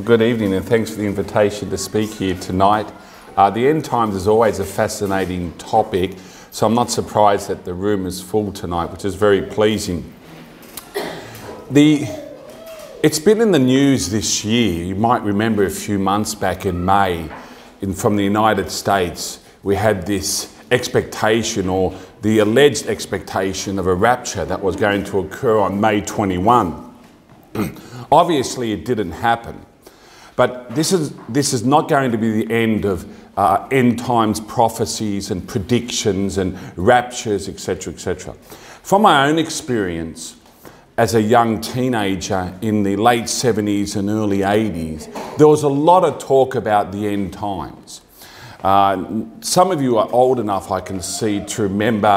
Well, good evening and thanks for the invitation to speak here tonight. The end times is always a fascinating topic, so I'm not surprised that the room is full tonight, which is very pleasing. It's been in the news this year. You might remember a few months back in May, from the United States, we had this expectation, or the alleged expectation, of a rapture that was going to occur on May 21. Obviously it didn't happen, but this is not going to be the end of end times prophecies and predictions and raptures, etc., etc. From my own experience as a young teenager in the late 70s and early 80s, there was a lot of talk about the end times. Some of you are old enough, I can see, to remember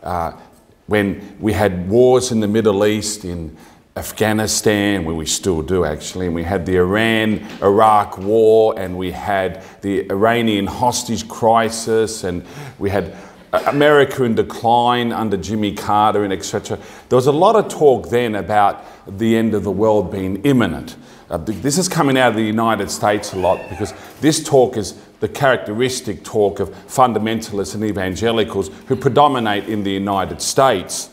when we had wars in the Middle East, in Afghanistan, where we still do actually, and we had the Iran-Iraq war, and we had the Iranian hostage crisis, and we had America in decline under Jimmy Carter, and etc. There was a lot of talk then about the end of the world being imminent. This is coming out of the United States a lot, because this talk is the characteristic talk of fundamentalists and evangelicals who predominate in the United States.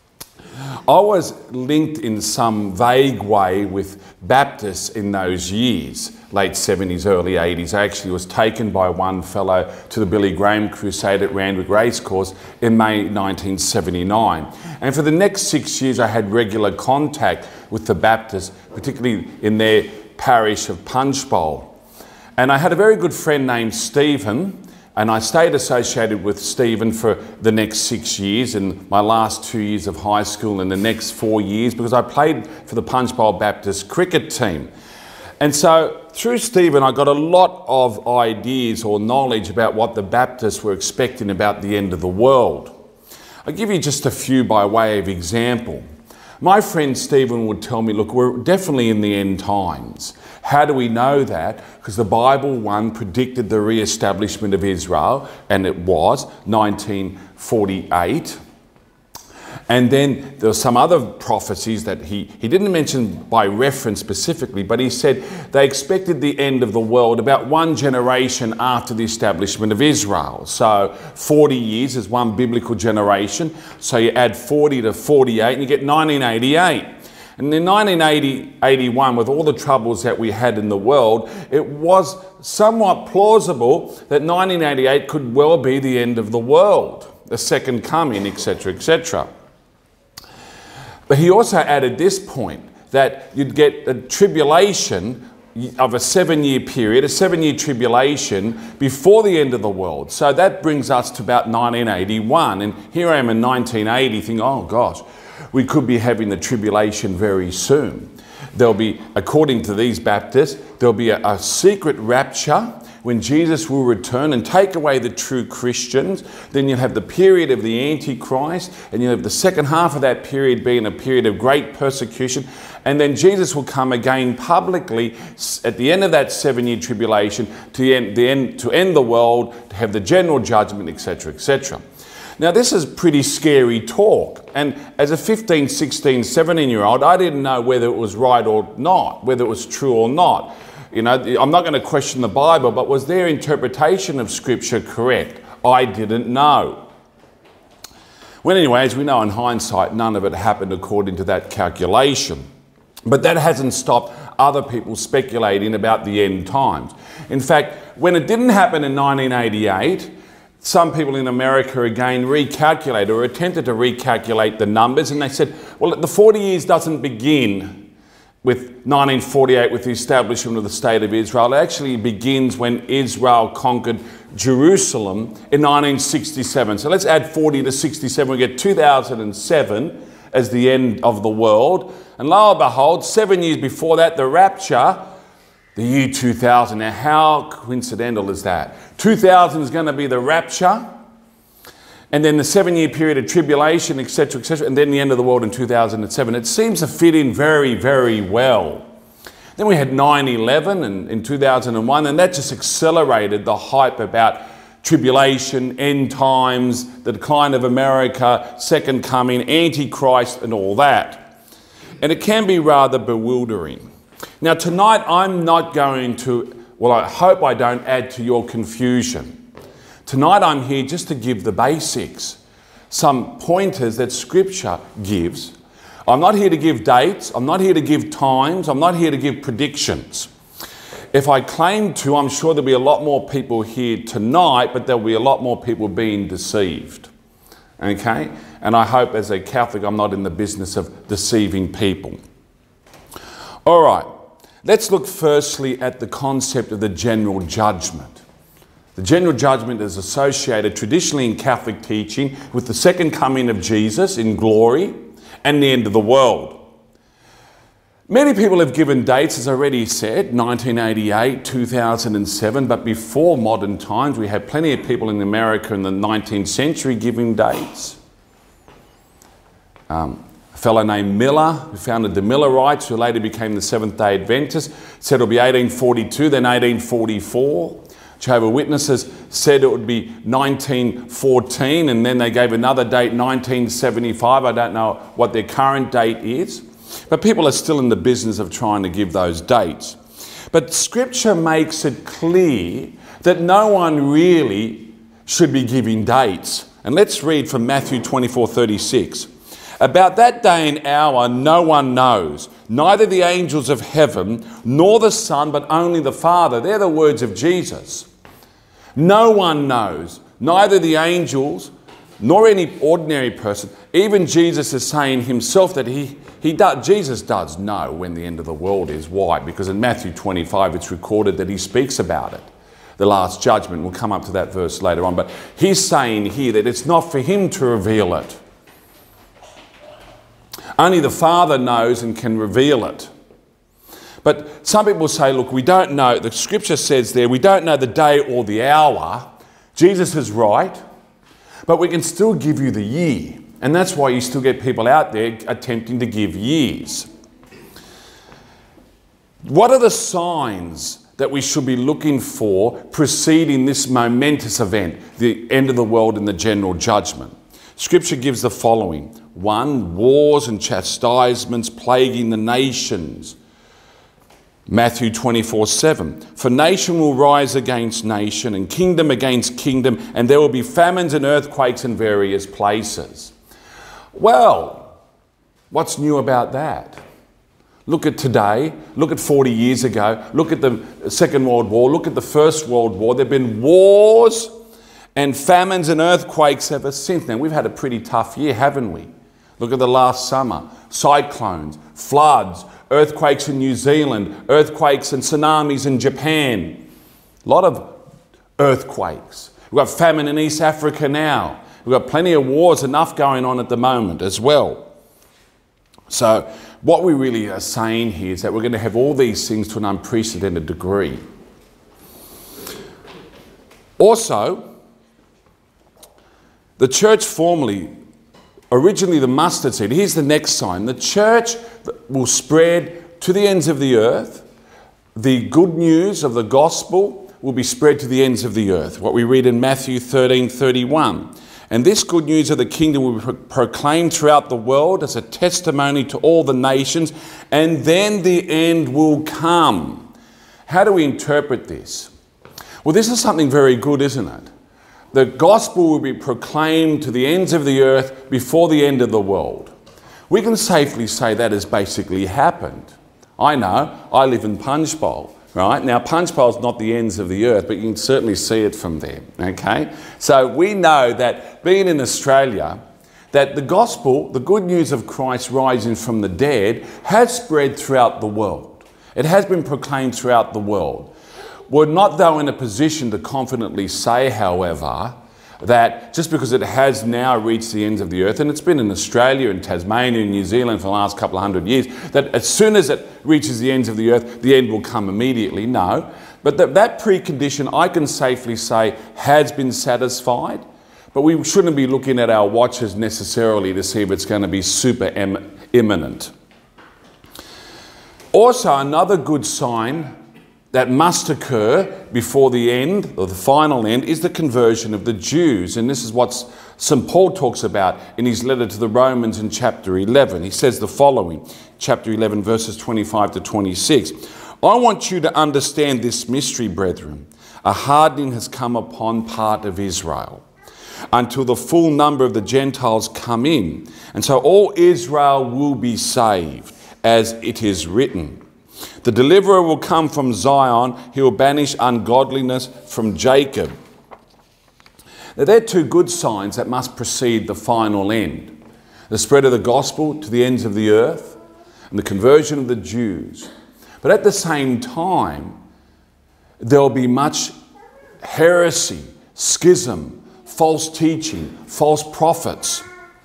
I was linked in some vague way with Baptists in those years, late 70s, early 80s. I actually was taken by one fellow to the Billy Graham crusade at Randwick Racecourse in May 1979. And for the next 6 years I had regular contact with the Baptists, particularly in their parish of Punchbowl. And I had a very good friend named Stephen, and I stayed associated with Stephen for the next 6 years, in my last 2 years of high school and the next 4 years, because I played for the Punchbowl Baptist cricket team. And so through Stephen I got a lot of ideas or knowledge about what the Baptists were expecting about the end of the world. I'll give you just a few by way of example. My friend Stephen would tell me, look, we're definitely in the end times. How do we know that? Because the Bible, one, predicted the re-establishment of Israel, and it was 1948. And then there were some other prophecies that he didn't mention by reference specifically, but he said they expected the end of the world about one generation after the establishment of Israel. So 40 years is one biblical generation. So you add 40 to 48 and you get 1988. And in 1981, with all the troubles that we had in the world, it was somewhat plausible that 1988 could well be the end of the world, the second coming, etc., etc. But he also added this point, that you'd get a tribulation of a 7-year period, a 7-year tribulation before the end of the world. So that brings us to about 1981. And here I am in 1980 thinking, oh gosh, we could be having the tribulation very soon. There'll be, according to these Baptists, there'll be a secret rapture when Jesus will return and take away the true Christians. Then you'll have the period of the Antichrist, and you'll have the second half of that period being a period of great persecution. And then Jesus will come again publicly at the end of that 7-year tribulation to end the world, to have the General Judgement, etc., etc. Now this is pretty scary talk, and as a 15, 16, 17-year-old, I didn't know whether it was right or not, whether it was true or not. You know, I'm not going to question the Bible, but was their interpretation of Scripture correct? I didn't know. Well, anyway, as we know in hindsight, none of it happened according to that calculation. But that hasn't stopped other people speculating about the end times. In fact, when it didn't happen in 1988, some people in America again recalculated or attempted to recalculate the numbers, and they said, well, the 40 years doesn't begin with 1948 with the establishment of the State of Israel. It actually begins when Israel conquered Jerusalem in 1967. So let's add 40 to 67, we get 2007 as the end of the world. And lo and behold, 7 years before that, the rapture, the year 2000. Now, how coincidental is that? 2000 is going to be the rapture, and then the 7-year period of tribulation, etc., etc., and then the end of the world in 2007. It seems to fit in very, very well. Then we had 9/11 in 2001, and that just accelerated the hype about tribulation, end times, the decline of America, second coming, Antichrist, and all that. And it can be rather bewildering. Now tonight I'm not going to, well, I hope I don't add to your confusion. Tonight I'm here just to give the basics, some pointers that Scripture gives. I'm not here to give dates, I'm not here to give times, I'm not here to give predictions. If I claim to, I'm sure there'll be a lot more people here tonight, but there'll be a lot more people being deceived. Okay? And I hope as a Catholic I'm not in the business of deceiving people. All right, let's look firstly at the concept of the General Judgement. The General Judgement is associated traditionally in Catholic teaching with the second coming of Jesus in glory and the end of the world. Many people have given dates, as I already said, 1988, 2007, but before modern times we had plenty of people in America in the 19th century giving dates. A fellow named Miller, who founded the Millerites, who later became the Seventh-day Adventists, said it'll be 1842, then 1844. Jehovah's Witnesses said it would be 1914, and then they gave another date, 1975. I don't know what their current date is. But people are still in the business of trying to give those dates. But Scripture makes it clear that no one really should be giving dates. And let's read from Matthew 24:36. About that day and hour no one knows, neither the angels of heaven, nor the Son, but only the Father. They're the words of Jesus. No one knows, neither the angels, nor any ordinary person. Even Jesus is saying himself that Jesus does know when the end of the world is. Why? Because in Matthew 25 it's recorded that he speaks about it. The last judgment, we'll come up to that verse later on, but he's saying here that it's not for him to reveal it. Only the Father knows and can reveal it. But some people say, look, we don't know, the Scripture says there, we don't know the day or the hour. Jesus is right, but we can still give you the year. And that's why you still get people out there attempting to give years. What are the signs that we should be looking for preceding this momentous event, the end of the world and the General Judgment? Scripture gives the following. 1, wars and chastisements plaguing the nations. Matthew 24:7. For nation will rise against nation and kingdom against kingdom, and there will be famines and earthquakes in various places. Well, what's new about that? Look at today, look at 40 years ago, look at the Second World War, look at the First World War. There have been wars and famines and earthquakes ever since. Now, we've had a pretty tough year, haven't we? Look at the last summer. Cyclones, floods, earthquakes in New Zealand, earthquakes and tsunamis in Japan. A lot of earthquakes. We've got famine in East Africa now. We've got plenty of wars, enough going on at the moment as well. So what we really are saying here is that we're going to have all these things to an unprecedented degree. Also, the church formally, originally the mustard seed, here's the next sign. The church will spread to the ends of the earth. The good news of the gospel will be spread to the ends of the earth. What we read in Matthew 13:31. And this good news of the kingdom will be proclaimed throughout the world as a testimony to all the nations, and then the end will come. How do we interpret this? Well, this is something very good, isn't it? The gospel will be proclaimed to the ends of the earth before the end of the world. We can safely say that has basically happened. I know, I live in Punchbowl. Right? Now, Punchbowl is not the ends of the earth, but you can certainly see it from there, okay? So we know that being in Australia, that the gospel, the good news of Christ rising from the dead, has spread throughout the world. It has been proclaimed throughout the world. We're not, though, in a position to confidently say, however, that just because it has now reached the ends of the earth, and it's been in Australia and Tasmania and New Zealand for the last couple of hundred years, that as soon as it reaches the ends of the earth, the end will come immediately. No. But that precondition, I can safely say, has been satisfied. But we shouldn't be looking at our watches necessarily to see if it's going to be super imminent. Also, another good sign that must occur before the end, or the final end, is the conversion of the Jews. And this is what St. Paul talks about in his letter to the Romans in chapter 11. He says the following, chapter 11, verses 25 to 26. I want you to understand this mystery, brethren. A hardening has come upon part of Israel, until the full number of the Gentiles come in. And so all Israel will be saved, as it is written. The deliverer will come from Zion. He will banish ungodliness from Jacob. Now, there are two good signs that must precede the final end. The spread of the gospel to the ends of the earth and the conversion of the Jews. But at the same time, there will be much heresy, schism, false teaching, false prophets.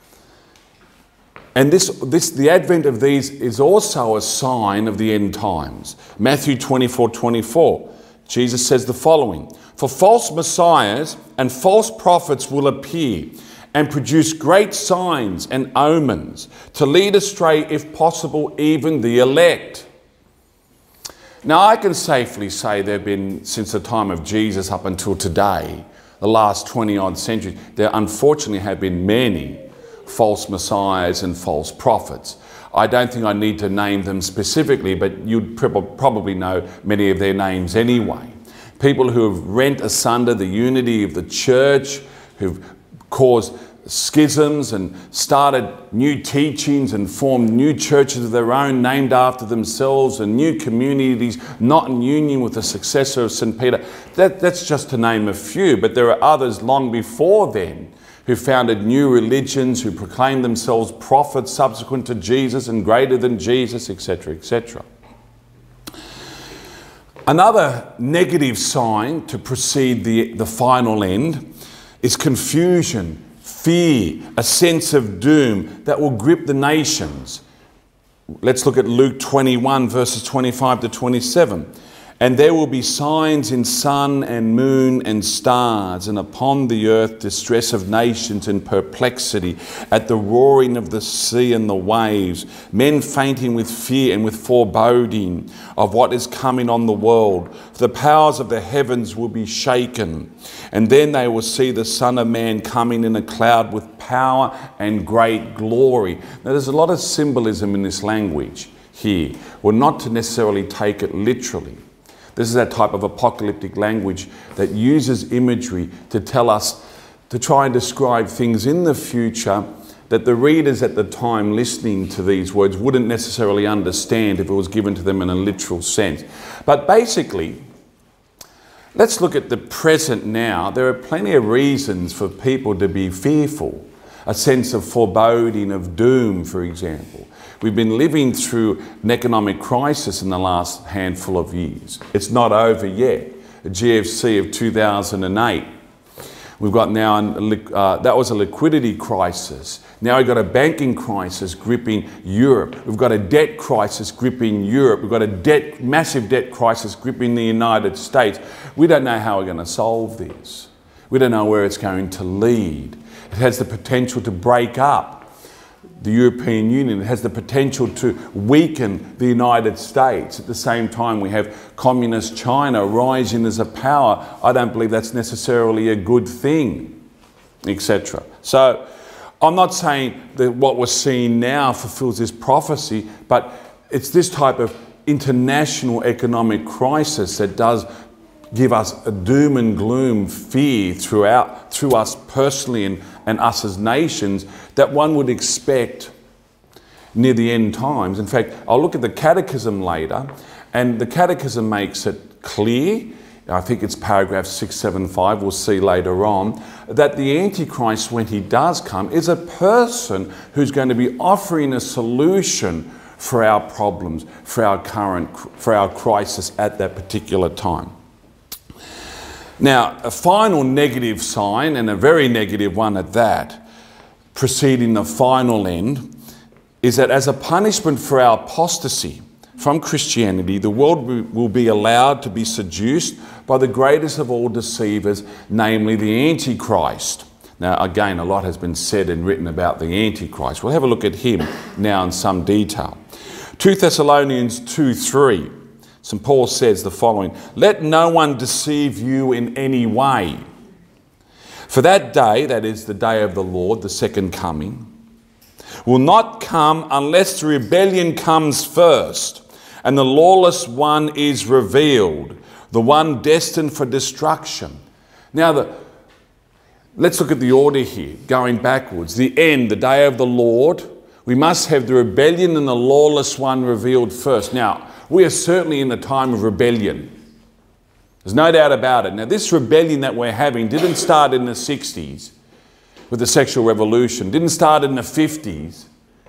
And the advent of these is also a sign of the end times. Matthew 24:24, Jesus says the following, for false messiahs and false prophets will appear and produce great signs and omens to lead astray, if possible, even the elect. Now, I can safely say there have been, since the time of Jesus up until today, the last 20-odd centuries, there unfortunately have been many false messiahs and false prophets. I don't think I need to name them specifically, but you'd probably know many of their names anyway. People who have rent asunder the unity of the church, who've caused schisms and started new teachings and formed new churches of their own named after themselves and new communities not in union with the successor of St. Peter. That's just to name a few, but there are others long before then who founded new religions, who proclaimed themselves prophets subsequent to Jesus and greater than Jesus, etc., etc. Another negative sign to precede the final end is confusion, fear, a sense of doom that will grip the nations. Let's look at Luke 21, verses 25 to 27. And there will be signs in sun and moon and stars, and upon the earth distress of nations and perplexity, at the roaring of the sea and the waves, men fainting with fear and with foreboding of what is coming on the world. For the powers of the heavens will be shaken. And then they will see the Son of Man coming in a cloud with power and great glory. Now, there's a lot of symbolism in this language here. Well, not to necessarily take it literally. This is that type of apocalyptic language that uses imagery to tell us, to try and describe things in the future that the readers at the time listening to these words wouldn't necessarily understand if it was given to them in a literal sense. But basically, let's look at the present now. There are plenty of reasons for people to be fearful. A sense of foreboding, of doom, for example. We've been living through an economic crisis in the last handful of years. It's not over yet. The GFC of 2008. We've got now, that was a liquidity crisis. Now we've got a banking crisis gripping Europe. We've got a debt crisis gripping Europe. We've got a massive debt crisis gripping the United States. We don't know how we're going to solve this. We don't know where it's going to lead. It has the potential to break up the European Union. It has the potential to weaken the United States. At the same time, we have communist China rising as a power. I don't believe that's necessarily a good thing, etc. So I'm not saying that what we're seeing now fulfills this prophecy, but it's this type of international economic crisis that does give us a doom and gloom fear through us personally and us as nations that one would expect near the end times. In fact, I'll look at the Catechism later, and the Catechism makes it clear, I think it's paragraph 675, we'll see later on, that the Antichrist, when he does come, is a person who's going to be offering a solution for our problems, for our crisis at that particular time. Now, a final negative sign, and a very negative one at that, preceding the final end, is that as a punishment for our apostasy from Christianity, the world will be allowed to be seduced by the greatest of all deceivers, namely the Antichrist. Now, again, a lot has been said and written about the Antichrist. We'll have a look at him now in some detail. 2 Thessalonians 2:3 St. Paul says the following, "Let no one deceive you in any way. For that day," that is the day of the Lord, the second coming, "will not come unless the rebellion comes first, and the lawless one is revealed, the one destined for destruction." Now, let's look at the order here, going backwards. The end, the day of the Lord, we must have the rebellion and the lawless one revealed first. Now, we are certainly in the time of rebellion. There's no doubt about it. Now, this rebellion that we're having didn't start in the 60s with the sexual revolution, didn't start in the 50s.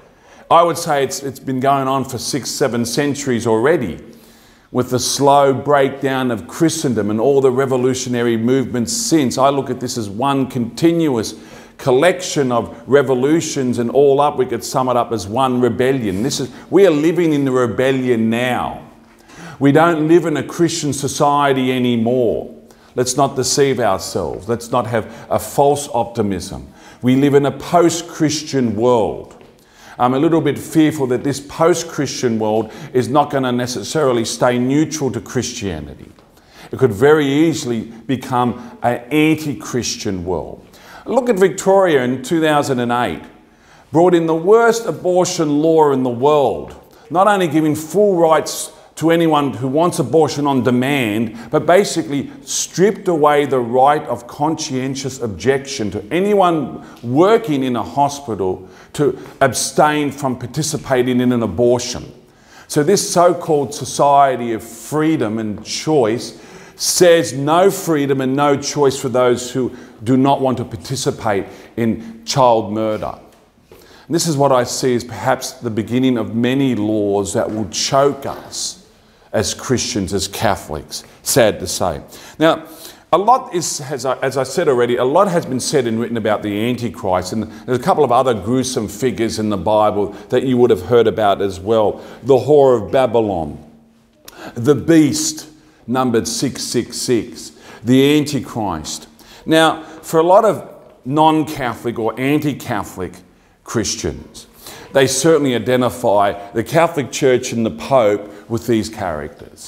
I would say it's been going on for 6-7 centuries already, with the slow breakdown of Christendom and all the revolutionary movements since. I look at this as one continuous collection of revolutions, and all up we could sum it up as one rebellion. We are living in the rebellion now. We don't live in a Christian society anymore. Let's not deceive ourselves. Let's not have a false optimism. We live in a post-Christian world. I'm a little bit fearful that this post-Christian world is not going to necessarily stay neutral to Christianity. It could very easily become an anti-Christian world. Look at Victoria in 2008. Brought in the worst abortion law in the world. Not only giving full rights to anyone who wants abortion on demand, but basically stripped away the right of conscientious objection to anyone working in a hospital to abstain from participating in an abortion. So this so-called society of freedom and choice says no freedom and no choice for those who do not want to participate in child murder. And this is what I see as perhaps the beginning of many laws that will choke us as Christians, as Catholics, sad to say. Now, a lot is, as I said already, a lot has been said and written about the Antichrist, and there's a couple of other gruesome figures in the Bible that you would have heard about as well. The whore of Babylon, the beast, numbered 666, the Antichrist. Now, for a lot of non-Catholic or anti-Catholic Christians, they certainly identify the Catholic Church and the Pope with these characters.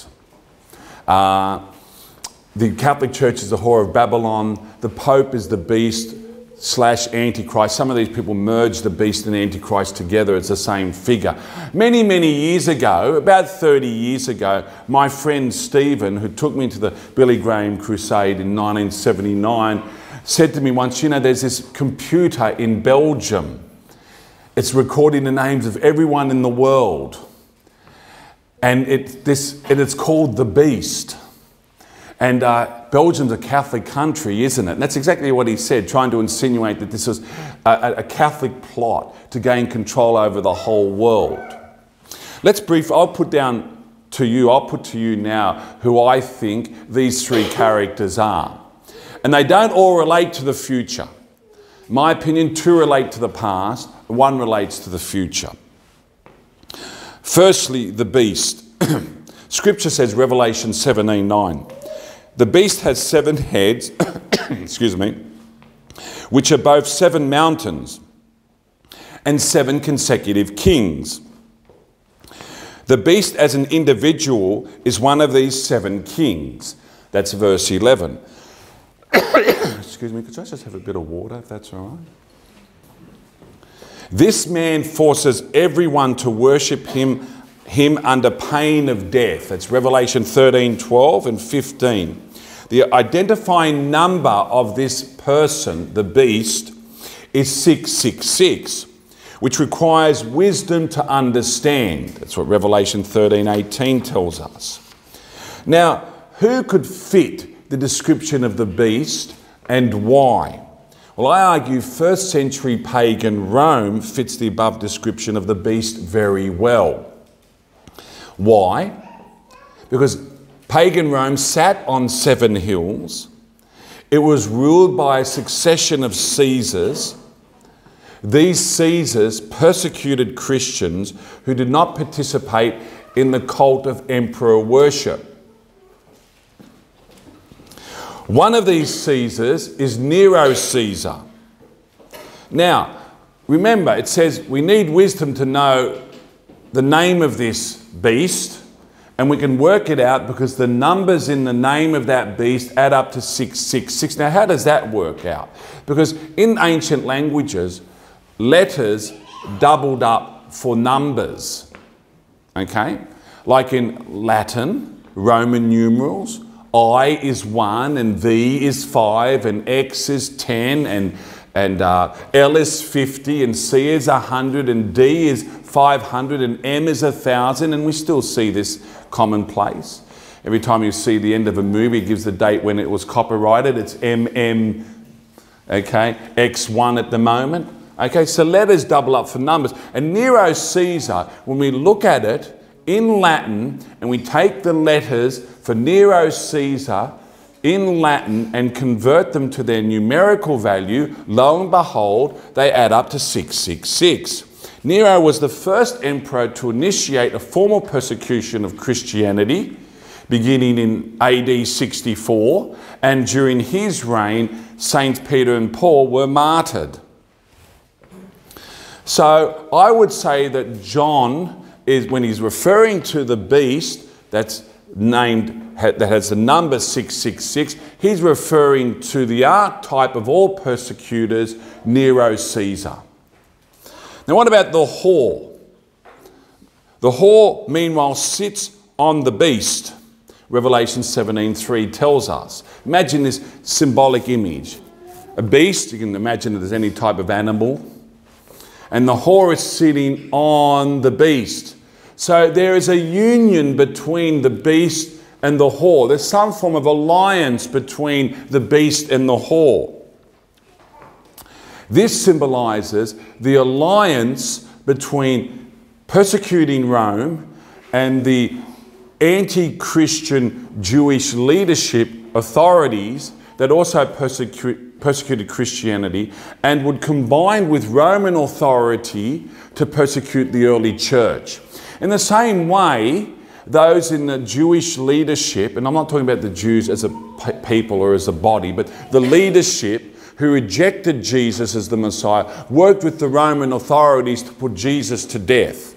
The Catholic Church is the whore of Babylon. The Pope is the beast / Antichrist. Some of these people merge the beast and Antichrist together. It's the same figure. Many, many years ago, about 30 years ago, my friend Stephen, who took me to the Billy Graham Crusade in 1979, said to me once, you know, there's this computer in Belgium. It's recording the names of everyone in the world. And it's called the Beast. And Belgium's a Catholic country, isn't it? And that's exactly what he said, trying to insinuate that this was a Catholic plot to gain control over the whole world. I'll put to you now who I think these three characters are. And they don't all relate to the future. In my opinion, two relate to the past, one relates to the future. Firstly, the beast. Scripture says, Revelation 17:9, the beast has 7 heads, excuse me, which are both 7 mountains and 7 consecutive kings. The beast as an individual is one of these 7 kings. That's verse 11. Excuse me, could I just have a bit of water if that's all right? This man forces everyone to worship him under pain of death. That's Revelation 13:12 and 15. The identifying number of this person, the beast, is 666, which requires wisdom to understand. That's what Revelation 13:18 tells us. Now, who could fit the description of the beast and why? Well, I argue 1st century pagan Rome fits the above description of the beast very well. Why? Because pagan Rome sat on 7 hills. It was ruled by a succession of Caesars. These Caesars persecuted Christians who did not participate in the cult of emperor worship. One of these Caesars is Nero Caesar. Now, remember, it says we need wisdom to know the name of this beast And we can work it out because the numbers in the name of that beast add up to 666. Now, how does that work out? Because in ancient languages, letters doubled up for numbers. Okay? Like in Latin, Roman numerals, I is 1 and V is 5 and X is 10 and L is 50 and C is 100 and D is 500 and M is 1,000, and we still see this commonplace. Every time you see the end of a movie, it gives the date when it was copyrighted. It's MM, okay, X1 at the moment. Okay, so letters double up for numbers. And Nero Caesar, when we look at it in Latin and we take the letters for Nero Caesar in Latin and convert them to their numerical value, lo and behold, they add up to 666. Nero was the first emperor to initiate a formal persecution of Christianity, beginning in AD 64, and during his reign, Saints Peter and Paul were martyred. So I would say that John is, when he's referring to the beast that's named, that has the number 666, he's referring to the archetype of all persecutors, Nero Caesar. Now what about the whore? The whore, meanwhile, sits on the beast. Revelation 17:3 tells us. Imagine this symbolic image. A beast, you can imagine it as any type of animal, and the whore is sitting on the beast. So there is a union between the beast and the whore. There's some form of alliance between the beast and the whore. This symbolizes the alliance between persecuting Rome and the anti-Christian Jewish leadership authorities that also persecuted Christianity and would combine with Roman authority to persecute the early church. In the same way, those in the Jewish leadership, and I'm not talking about the Jews as a people or as a body, but the leadership who rejected Jesus as the Messiah, worked with the Roman authorities to put Jesus to death.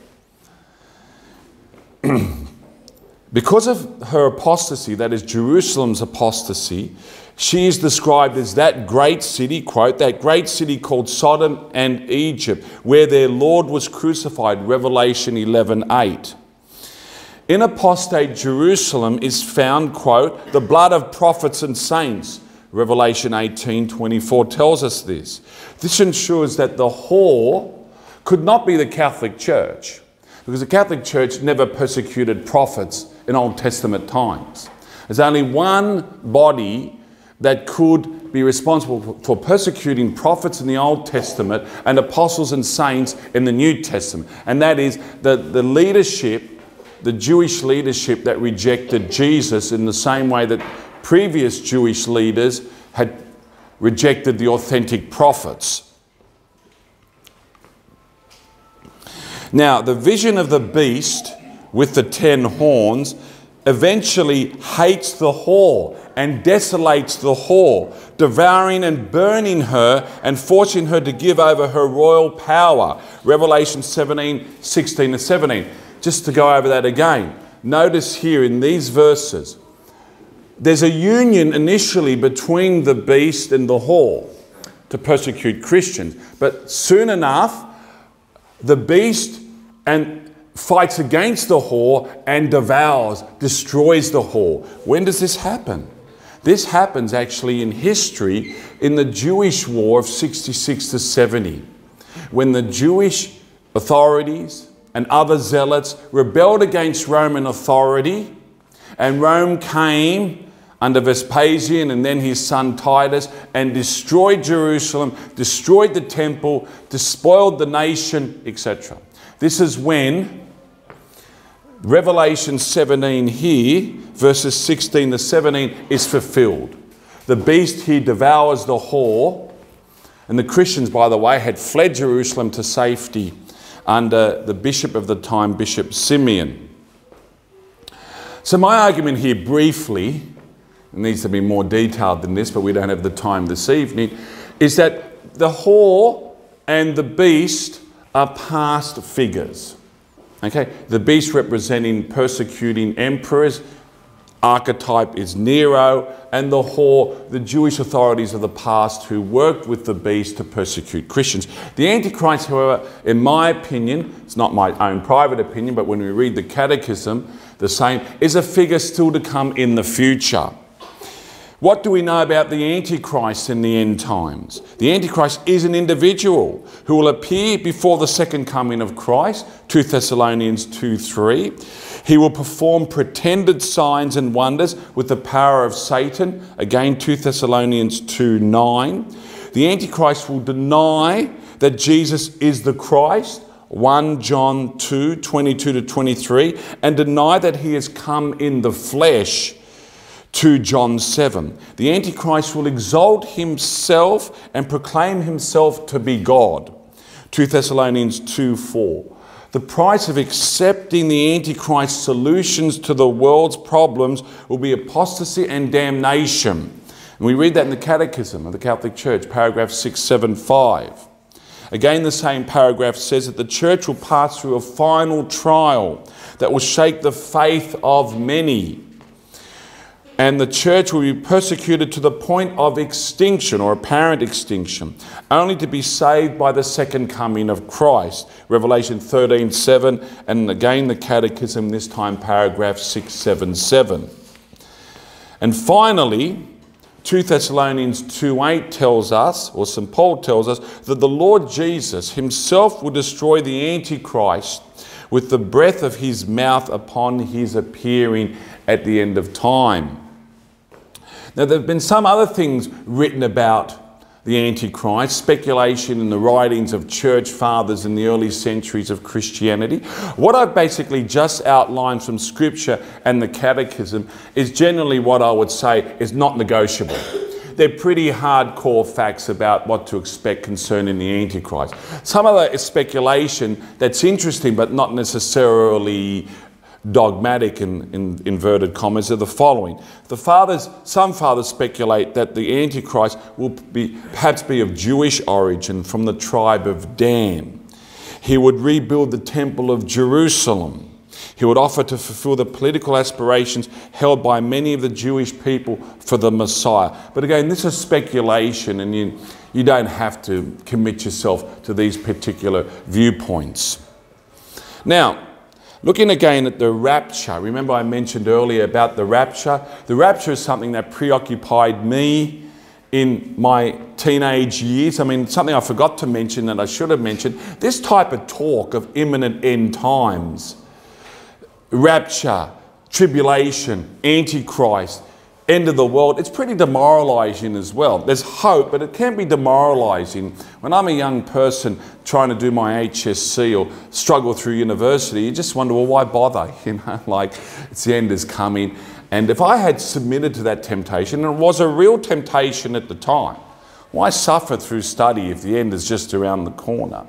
Because of her apostasy, that is Jerusalem's apostasy, she is described as that great city, quote, that great city called Sodom and Egypt, where their Lord was crucified, Revelation 11:8. In apostate Jerusalem is found, quote, the blood of prophets and saints. Revelation 18:24 tells us this. This ensures that the whore could not be the Catholic Church, because the Catholic Church never persecuted prophets in Old Testament times. There's only one body that could be responsible for persecuting prophets in the Old Testament and apostles and saints in the New Testament, and that is the leadership, the Jewish leadership that rejected Jesus in the same way that previous Jewish leaders had rejected the authentic prophets. Now, the vision of the beast with the 10 horns eventually hates the whore and desolates the whore, devouring and burning her and forcing her to give over her royal power. Revelation 17:16-17. Just to go over that again. Notice here in these verses, there's a union initially between the beast and the whore to persecute Christians. But soon enough, the beast fights against the whore and devours, destroys the whore. When does this happen? This happens actually in history in the Jewish War of 66 to 70, when the Jewish authorities and other zealots rebelled against Roman authority, and Rome came under Vespasian and then his son Titus and destroyed Jerusalem, destroyed the temple, despoiled the nation, etc. This is when Revelation 17 here, verses 16 to 17, is fulfilled. The beast here devours the whore, and the Christians, by the way, had fled Jerusalem to safety under the bishop of the time, Bishop Simeon. So my argument here briefly, it needs to be more detailed than this, but we don't have the time this evening, is that the whore and the beast are past figures. Okay, the beast representing persecuting emperors. Archetype is Nero, and the whore, the Jewish authorities of the past who worked with the beast to persecute Christians. The Antichrist, however, in my opinion, it's not my own private opinion, but when we read the Catechism, the same, is a figure still to come in the future. What do we know about the Antichrist in the end times? The Antichrist is an individual who will appear before the second coming of Christ, 2 Thessalonians 2:3. He will perform pretended signs and wonders with the power of Satan, again 2 Thessalonians 2:9. The Antichrist will deny that Jesus is the Christ, 1 John 2:22-23, and deny that he has come in the flesh, 2 John 7. The Antichrist will exalt himself and proclaim himself to be God, 2 Thessalonians 2:4. The price of accepting the Antichrist's solutions to the world's problems will be apostasy and damnation. And we read that in the Catechism of the Catholic Church, paragraph 675. Again, the same paragraph says that the Church will pass through a final trial that will shake the faith of many. And the Church will be persecuted to the point of extinction or apparent extinction, only to be saved by the second coming of Christ. Revelation 13:7, and again the Catechism, this time paragraph 677. And finally, 2 Thessalonians 2:8 tells us, or St. Paul tells us, that the Lord Jesus himself will destroy the Antichrist with the breath of his mouth upon his appearing at the end of time. Now, there have been some other things written about the Antichrist, speculation in the writings of church fathers in the early centuries of Christianity. What I've basically just outlined from Scripture and the Catechism is generally what I would say is not negotiable. They're pretty hardcore facts about what to expect concerning the Antichrist. Some of the speculation that's interesting but not necessarily dogmatic in inverted commas are the following. Some fathers speculate that the Antichrist will perhaps be of Jewish origin, from the tribe of Dan. He would rebuild the temple of Jerusalem. He would offer to fulfill the political aspirations held by many of the Jewish people for the Messiah. But again, this is speculation, and you don't have to commit yourself to these particular viewpoints. Now, looking again at the rapture, remember I mentioned earlier about the rapture? The rapture is something that preoccupied me in my teenage years. I mean, something I forgot to mention that I should have mentioned. This type of talk of imminent end times, rapture, tribulation, Antichrist, end of the world, it's pretty demoralising as well. There's hope, but it can be demoralising. When I'm a young person trying to do my HSC or struggle through university, you just wonder, well, why bother? You know, like, it's the end is coming. And if I had submitted to that temptation, and it was a real temptation at the time, why suffer through study if the end is just around the corner?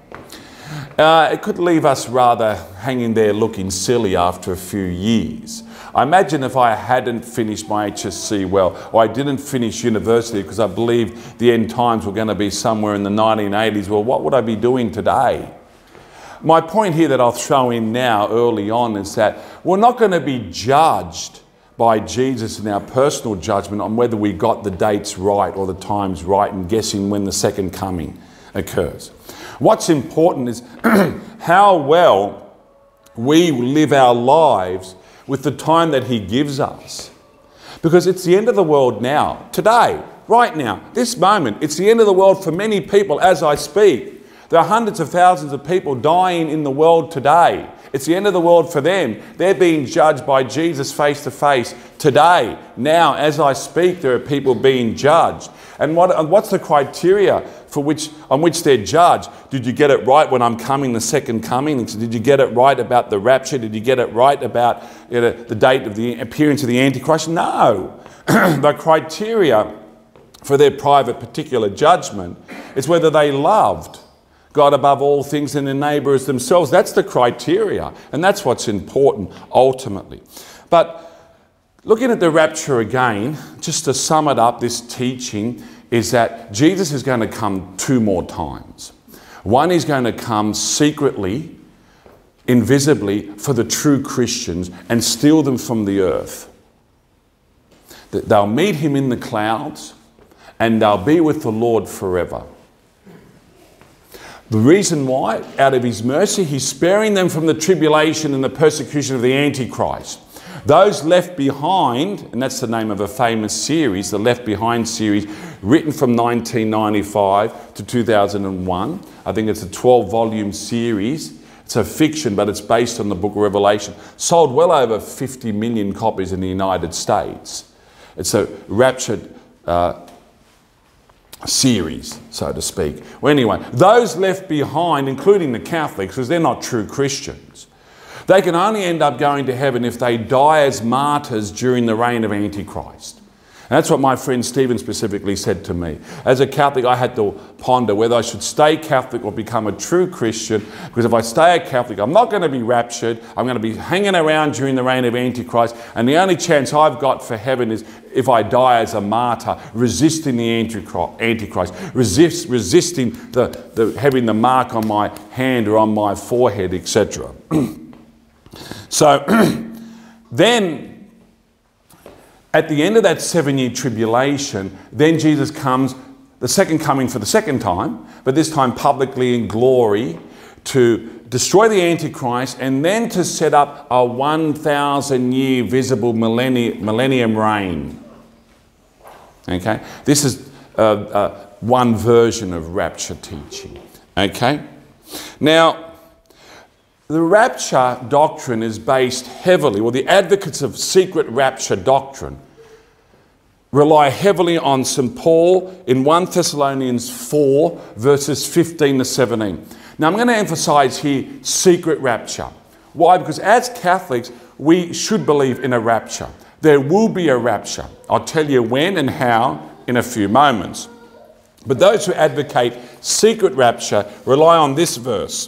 It could leave us rather hanging there looking silly after a few years. I imagine if I hadn't finished my HSC well, or I didn't finish university because I believed the end times were going to be somewhere in the 1980s, well, what would I be doing today? My point here that I'll throw in now early on is that we're not going to be judged by Jesus in our personal judgment on whether we got the dates right or the times right and guessing when the second coming occurs. What's important is how well we live our lives with the time that he gives us. Because it's the end of the world now, today, right now, this moment. It's the end of the world for many people as I speak. There are hundreds of thousands of people dying in the world today. It's the end of the world for them. They're being judged by Jesus face to face today. Now, as I speak, there are people being judged. And what's the criteria on which they're judged? Did you get it right when I'm coming, the second coming? Did you get it right about the rapture? Did you get it right about the date of the appearance of the Antichrist? No. The criteria for their private particular judgment is whether they loved God above all things and their neighbour as themselves. That's the criteria, and that's what's important ultimately. But looking at the rapture again, just to sum it up, this teaching is that Jesus is going to come two more times. One, he's going to come secretly invisibly for the true Christians and steal them from the earth. They'll meet him in the clouds and they'll be with the Lord forever. The reason why, out of his mercy, he's sparing them from the tribulation and the persecution of the Antichrist. Those left behind, and that's the name of a famous series, the Left Behind series, written from 1995 to 2001. I think it's a 12-volume series. It's a fiction, but it's based on the book of Revelation. Sold well over 50 million copies in the United States. It's a Rapture series, so to speak. Well, anyway, those left behind, including the Catholics, because they're not true Christians, they can only end up going to heaven if they die as martyrs during the reign of Antichrist. And that's what my friend Stephen specifically said to me. As a Catholic, I had to ponder whether I should stay Catholic or become a true Christian, because if I stay a Catholic, I'm not going to be raptured. I'm going to be hanging around during the reign of Antichrist, and the only chance I've got for heaven is if I die as a martyr, resisting the Antichrist, resisting having the mark on my hand or on my forehead, etc. So then, at the end of that 7-year tribulation, then Jesus comes, the second coming for the second time, but this time publicly in glory, to destroy the Antichrist and then to set up a 1,000-year visible millennium reign. Okay? This is one version of rapture teaching. Okay? Now, the rapture doctrine is based heavily, well, the advocates of secret rapture doctrine rely heavily on St. Paul in 1 Thessalonians 4, verses 15 to 17. Now, I'm going to emphasize here secret rapture. Why? Because as Catholics, we should believe in a rapture. There will be a rapture. I'll tell you when and how in a few moments. But those who advocate secret rapture rely on this verse.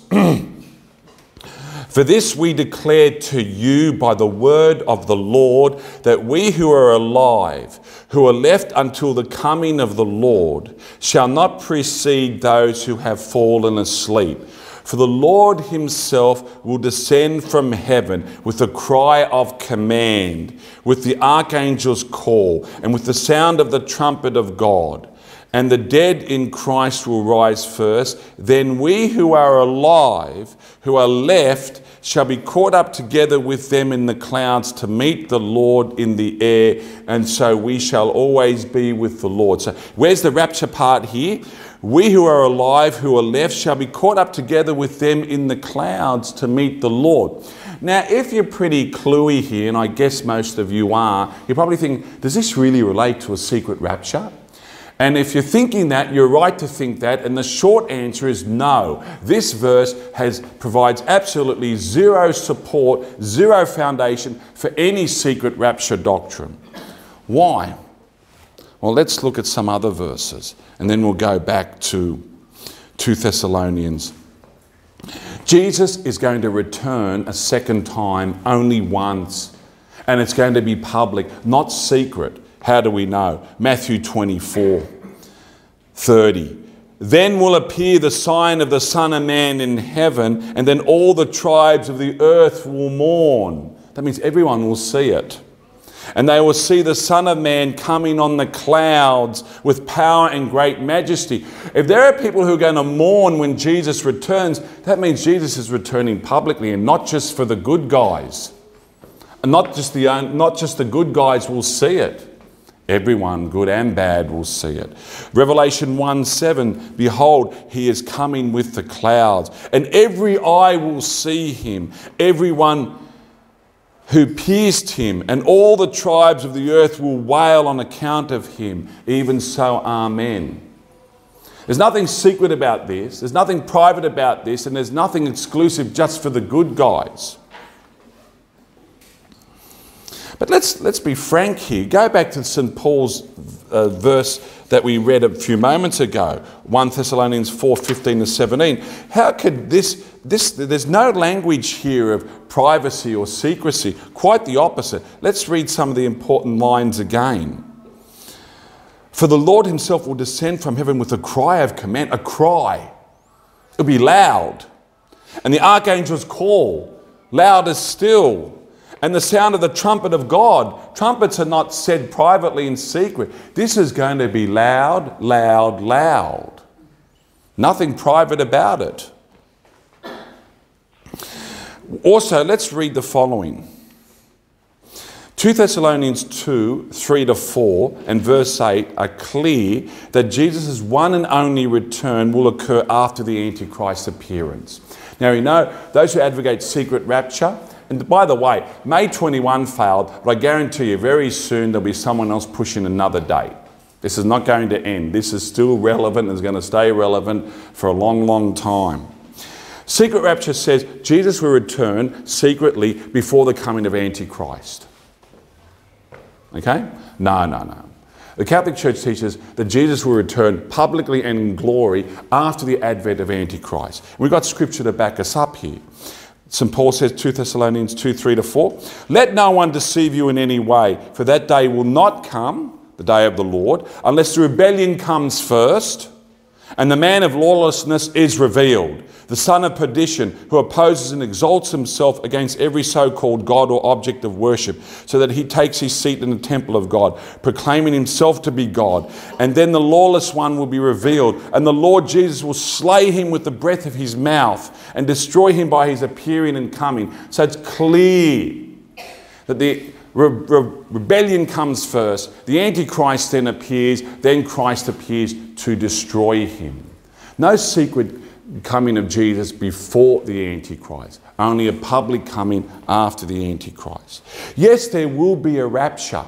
For this we declare to you by the word of the Lord, that we who are alive, who are left until the coming of the Lord, shall not precede those who have fallen asleep. For the Lord himself will descend from heaven with a cry of command, with the archangel's call, and with the sound of the trumpet of God. And the dead in Christ will rise first. Then we who are alive, who are left, shall be caught up together with them in the clouds to meet the Lord in the air, and so we shall always be with the Lord. So where's the rapture part here? We who are alive, who are left, shall be caught up together with them in the clouds to meet the Lord. Now, if you're pretty cluey here, and I guess most of you are, you probably think, does this really relate to a secret rapture? And if you're thinking that, you're right to think that, and the short answer is no. This verse provides absolutely zero support, zero foundation for any secret rapture doctrine. Why? Well, let's look at some other verses, and then we'll go back to 2 Thessalonians. Jesus is going to return a second time, only once, and it's going to be public, not secret. How do we know? Matthew 24:30. Then will appear the sign of the Son of Man in heaven, and then all the tribes of the earth will mourn. That means everyone will see it. And they will see the Son of Man coming on the clouds with power and great majesty. If there are people who are going to mourn when Jesus returns, that means Jesus is returning publicly, and not just for the good guys. And not just the good guys will see it. Everyone, good and bad, will see it. Revelation 1:7, behold, he is coming with the clouds, and every eye will see him, everyone who pierced him, and all the tribes of the earth will wail on account of him. Even so, amen. There's nothing secret about this, there's nothing private about this, and there's nothing exclusive just for the good guys. But let's be frank here. Go back to St. Paul's verse that we read a few moments ago, 1 Thessalonians 4:15 to 17. How could there's no language here of privacy or secrecy, quite the opposite. Let's read some of the important lines again. For the Lord himself will descend from heaven with a cry of command, a cry. It'll be loud. And the archangels call, louder still. And the sound of the trumpet of God. Trumpets are not said privately in secret. This is going to be loud, loud, loud. Nothing private about it. Also, let's read the following. 2 Thessalonians 2, 3-4 and verse 8 are clear that Jesus' one and only return will occur after the Antichrist appearance. Now, you know, those who advocate secret rapture, and by the way, May 21 failed, but I guarantee you very soon there'll be someone else pushing another date. This is not going to end. This is still relevant and is going to stay relevant for a long, long time. Secret rapture says Jesus will return secretly before the coming of Antichrist. Okay? No. The Catholic Church teaches that Jesus will return publicly and in glory after the advent of Antichrist. We've got scripture to back us up here. St. Paul says, 2 Thessalonians 2, 3-4, let no one deceive you in any way, for that day will not come, the day of the Lord, unless the rebellion comes first, and the man of lawlessness is revealed, the son of perdition, who opposes and exalts himself against every so-called God or object of worship, so that he takes his seat in the temple of God, proclaiming himself to be God. And then the lawless one will be revealed, and the Lord Jesus will slay him with the breath of his mouth and destroy him by his appearing and coming. So it's clear that the rebellion comes first, the Antichrist then appears, then Christ appears to destroy him. No secret coming of Jesus before the Antichrist, only a public coming after the Antichrist. Yes, there will be a rapture,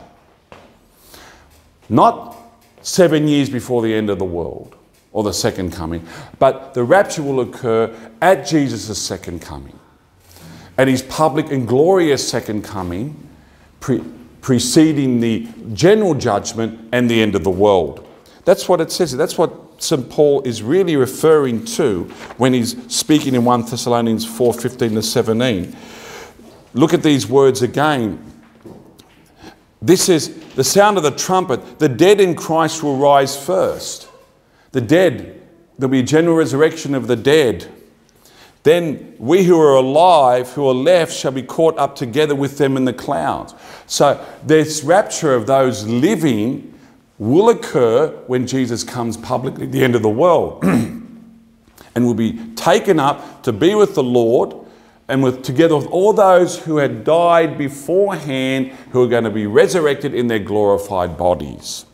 not 7 years before the end of the world or the second coming, but the rapture will occur at Jesus' second coming, at his public and glorious second coming, preceding the general judgment and the end of the world. That's what it says. That's what St. Paul is really referring to when he's speaking in 1 Thessalonians 4, 15-17. Look at these words again. This is the sound of the trumpet. The dead in Christ will rise first. The dead, there'll be a general resurrection of the dead. Then we who are alive, who are left, shall be caught up together with them in the clouds. So this rapture of those living will occur when Jesus comes publicly at the end of the world and will be taken up to be with the Lord and together with all those who had died beforehand, who are going to be resurrected in their glorified bodies.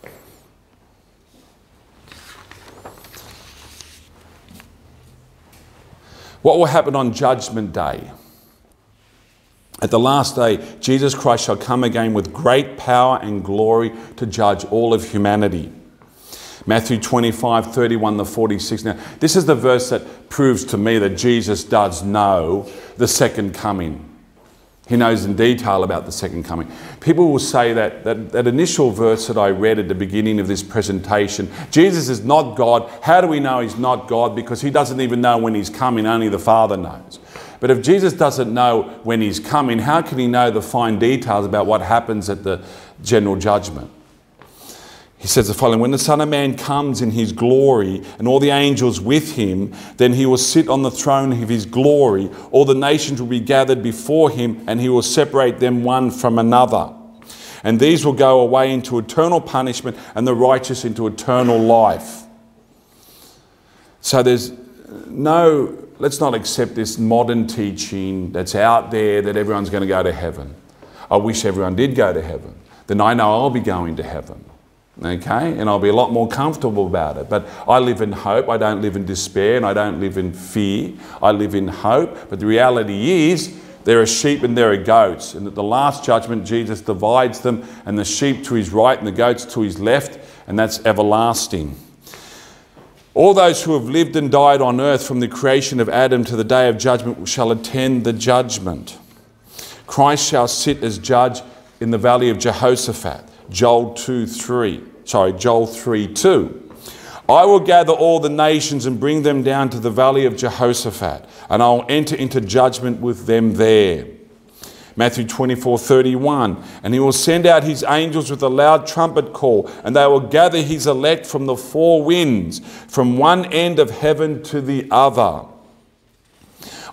What will happen on Judgment Day? At the last day, Jesus Christ shall come again with great power and glory to judge all of humanity. Matthew 25, 31-46. Now, this is the verse that proves to me that Jesus does know the second coming. He knows in detail about the second coming. People will say that initial verse that I read at the beginning of this presentation, Jesus is not God. How do we know he's not God? Because he doesn't even know when he's coming, only the Father knows. But if Jesus doesn't know when he's coming, how can he know the fine details about what happens at the general judgment? He says the following, when the Son of Man comes in his glory and all the angels with him, then he will sit on the throne of his glory. All the nations will be gathered before him, and he will separate them one from another. And these will go away into eternal punishment, and the righteous into eternal life. So there's no, let's not accept this modern teaching that's out there that everyone's going to go to heaven. I wish everyone did go to heaven. Then I know I'll be going to heaven. Okay, and I'll be a lot more comfortable about it. But I live in hope. I don't live in despair, and I don't live in fear. I live in hope. But the reality is, there are sheep and there are goats. And at the last judgment, Jesus divides them, and the sheep to his right and the goats to his left, and that's everlasting. All those who have lived and died on earth from the creation of Adam to the day of judgment shall attend the judgment. Christ shall sit as judge in the valley of Jehoshaphat. Joel 3:2. I will gather all the nations and bring them down to the valley of Jehoshaphat, and I will enter into judgment with them there. Matthew 24:31. And he will send out his angels with a loud trumpet call, and they will gather his elect from the four winds, from one end of heaven to the other.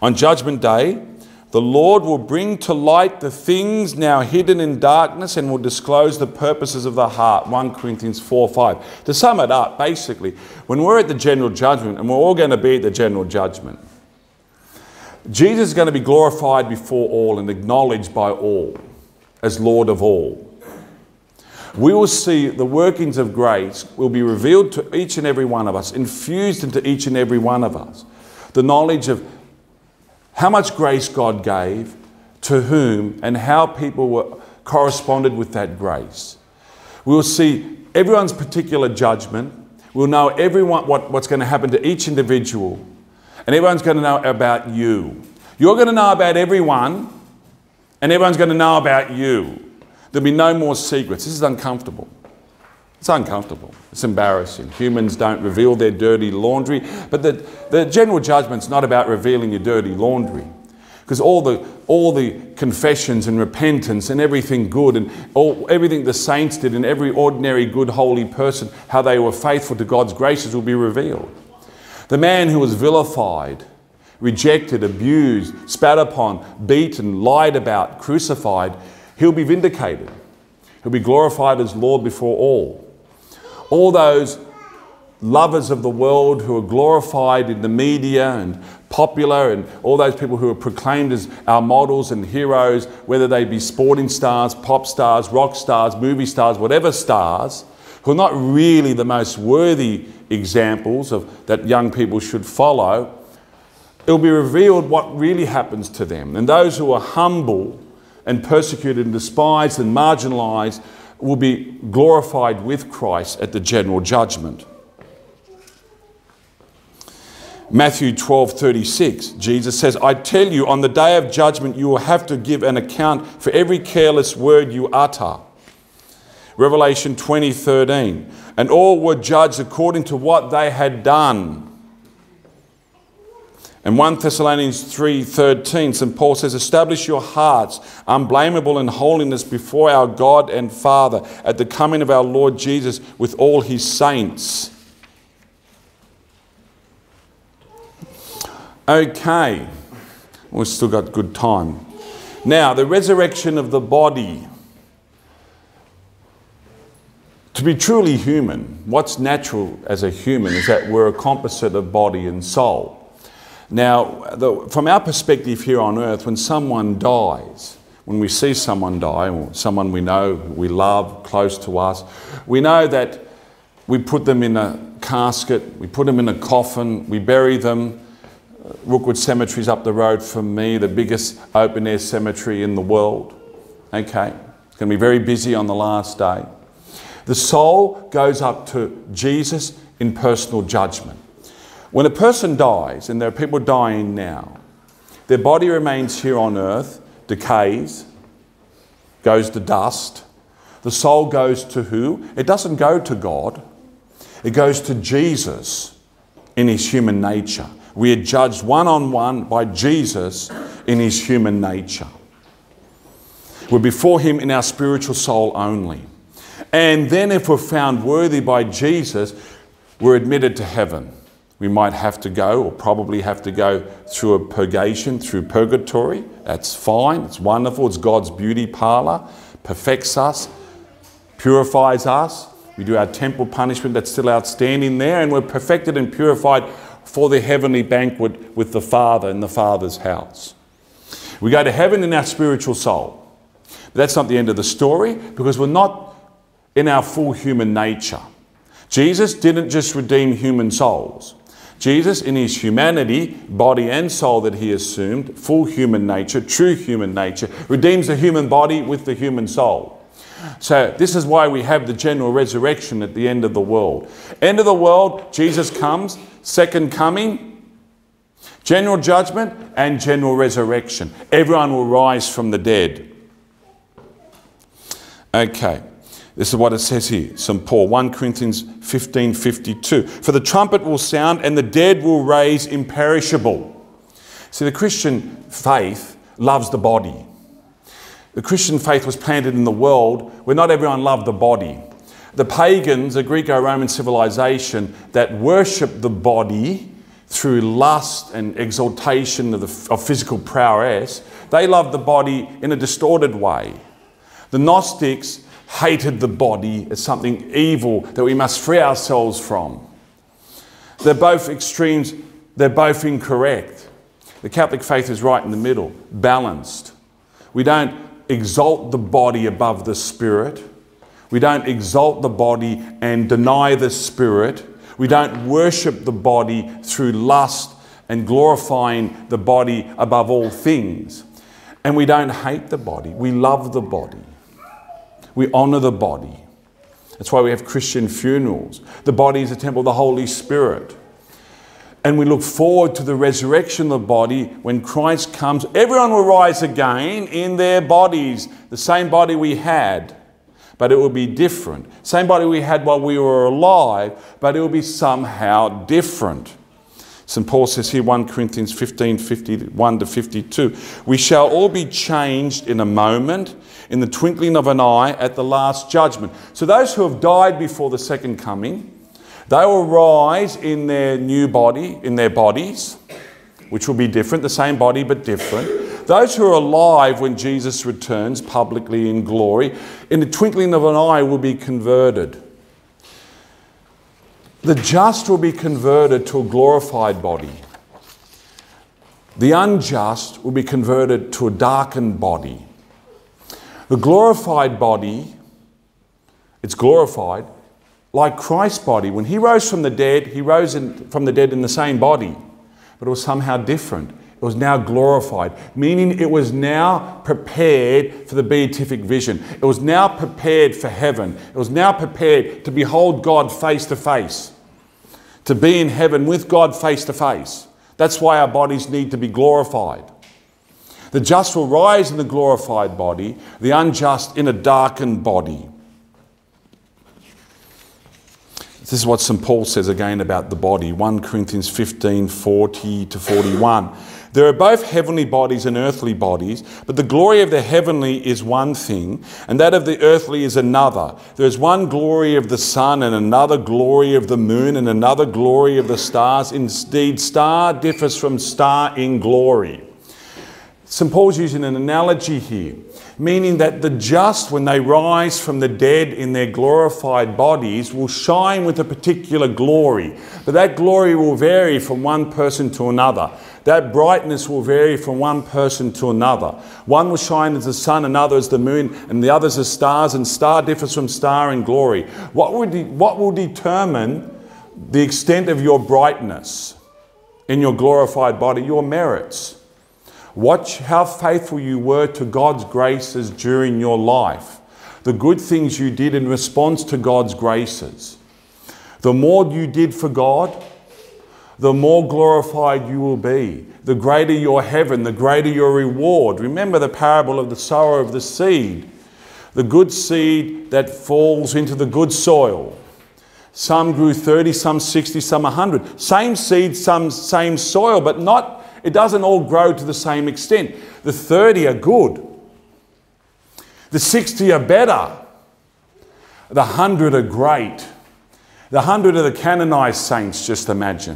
On Judgment Day, the Lord will bring to light the things now hidden in darkness and will disclose the purposes of the heart. 1 Corinthians 4:5. To sum it up, basically, when we're at the General Judgment, and we're all going to be at the General Judgment, Jesus is going to be glorified before all and acknowledged by all as Lord of all. We will see the workings of grace will be revealed to each and every one of us, infused into each and every one of us. The knowledge of how much grace God gave, to whom, and how people were corresponded with that grace. We will see everyone's particular judgment. We'll know everyone what's going to happen to each individual. And everyone's going to know about you. You're going to know about everyone, and everyone's going to know about you. There'll be no more secrets. This is uncomfortable. It's uncomfortable. It's embarrassing. Humans don't reveal their dirty laundry. But the General Judgment's not about revealing your dirty laundry. Because all the confessions and repentance and everything good and everything the saints did and every ordinary good holy person, how they were faithful to God's graces, will be revealed. The man who was vilified, rejected, abused, spat upon, beaten, lied about, crucified, he'll be vindicated. He'll be glorified as Lord before all. All those lovers of the world who are glorified in the media and popular, and all those people who are proclaimed as our models and heroes, whether they be sporting stars, pop stars, rock stars, movie stars, whatever stars, who are not really the most worthy examples of that young people should follow, it'll be revealed what really happens to them. And those who are humble and persecuted and despised and marginalised will be glorified with Christ at the General Judgment. Matthew 12:36, Jesus says, I tell you, on the day of judgment you will have to give an account for every careless word you utter. Revelation 20:13, and all were judged according to what they had done. And 1 Thessalonians 3:13, St. Paul says, establish your hearts unblameable in holiness before our God and Father at the coming of our Lord Jesus with all his saints. Okay, we've still got good time. Now, the resurrection of the body. To be truly human, what's natural as a human is that we're a composite of body and soul. Now, from our perspective here on earth, when someone dies, when we see someone die, or someone we know, we love, close to us, we know that we put them in a casket, we put them in a coffin, we bury them. Rookwood Cemetery's up the road from me, the biggest open-air cemetery in the world. Okay, it's going to be very busy on the last day. The soul goes up to Jesus in personal judgment. When a person dies, and there are people dying now, their body remains here on earth, decays, goes to dust. The soul goes to who? It doesn't go to God. It goes to Jesus in his human nature. We are judged one-on-one by Jesus in his human nature. We're before him in our spiritual soul only. And then if we're found worthy by Jesus, we're admitted to heaven. We might have to go, or probably have to go through a purgation, through purgatory. That's fine, it's wonderful, it's God's beauty parlour, perfects us, purifies us. We do our temple punishment that's still outstanding there, and we're perfected and purified for the heavenly banquet with the Father in the Father's house. We go to heaven in our spiritual soul. But that's not the end of the story, because we're not in our full human nature. Jesus didn't just redeem human souls. Jesus, in his humanity, body and soul that he assumed, full human nature, true human nature, redeems the human body with the human soul. So this is why we have the general resurrection at the end of the world. End of the world, Jesus comes, second coming, general judgment and general resurrection. Everyone will rise from the dead. Okay. This is what it says here, St. Paul, 1 Corinthians 15:52. For the trumpet will sound and the dead will raise imperishable. See, the Christian faith loves the body. The Christian faith was planted in the world where not everyone loved the body. The pagans, the Greco-Roman civilization that worshipped the body through lust and exaltation of physical prowess. They loved the body in a distorted way. The Gnostics hated the body as something evil that we must free ourselves from. They're both extremes. They're both incorrect. The Catholic faith is right in the middle, balanced. We don't exalt the body above the spirit. We don't exalt the body and deny the spirit. We don't worship the body through lust and glorifying the body above all things. And we don't hate the body. We love the body. We honour the body. That's why we have Christian funerals. The body is a temple of the Holy Spirit. And we look forward to the resurrection of the body when Christ comes. Everyone will rise again in their bodies, the same body we had, but it will be different. Same body we had while we were alive, but it will be somehow different. St. Paul says here, 1 Corinthians 15, 51 to 52, we shall all be changed in a moment, in the twinkling of an eye, at the last judgment. So those who have died before the second coming, they will rise in their new body, in their bodies, which will be different, the same body but different. Those who are alive when Jesus returns publicly in glory, in the twinkling of an eye will be converted. The just will be converted to a glorified body. The unjust will be converted to a darkened body. The glorified body, it's glorified, like Christ's body. When he rose from the dead, he rose from the dead in the same body, but it was somehow different. It was now glorified, meaning it was now prepared for the beatific vision. It was now prepared for heaven. It was now prepared to behold God face to face, to be in heaven with God face to face. That's why our bodies need to be glorified. The just will rise in the glorified body, the unjust in a darkened body. This is what St. Paul says again about the body, 1 Corinthians 15, 40 to 41. There are both heavenly bodies and earthly bodies, but the glory of the heavenly is one thing, and that of the earthly is another. There is one glory of the sun, and another glory of the moon, and another glory of the stars. Indeed, star differs from star in glory. St. Paul's using an analogy here, meaning that the just, when they rise from the dead in their glorified bodies, will shine with a particular glory. But that glory will vary from one person to another. That brightness will vary from one person to another. One will shine as the sun, another as the moon, and the others as stars, and star differs from star in glory. What will determine the extent of your brightness in your glorified body? Your merits. Watch how faithful you were to God's graces during your life. The good things you did in response to God's graces. The more you did for God, the more glorified you will be. The greater your heaven, the greater your reward. Remember the parable of the sower of the seed. The good seed that falls into the good soil. Some grew 30, some 60, some 100. Same seed, some same soil, but it doesn't all grow to the same extent. The 30 are good. The 60 are better. The 100 are great. The 100 are the canonized saints, just imagine.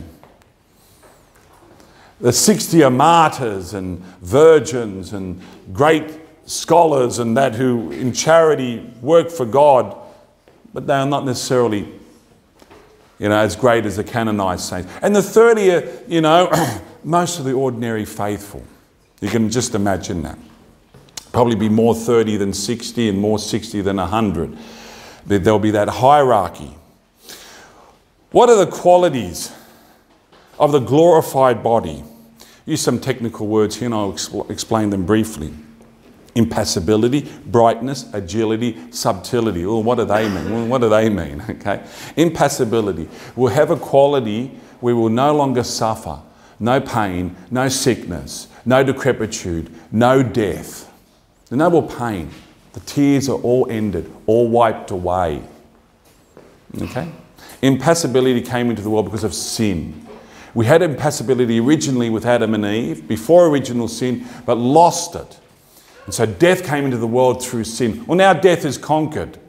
The 60 are martyrs and virgins and great scholars and that who in charity work for God, but they are not necessarily, as great as the canonized saints. And the 30 are, most of the ordinary faithful. You can just imagine that. Probably be more 30 than 60 and more 60 than 100. There'll be that hierarchy. What are the qualities of the glorified body? Use some technical words here and I'll explain them briefly. Impassibility, brightness, agility, subtlety. Well, what do they mean? Well, what do they mean? Okay. Impassibility. We'll have a quality where we will no longer suffer. No pain, no sickness, no decrepitude, no death. There's no more pain. The tears are all ended, all wiped away. Okay? Impassibility came into the world because of sin. We had impassibility originally with Adam and Eve, before original sin, but lost it. And so death came into the world through sin. Well, now death is conquered.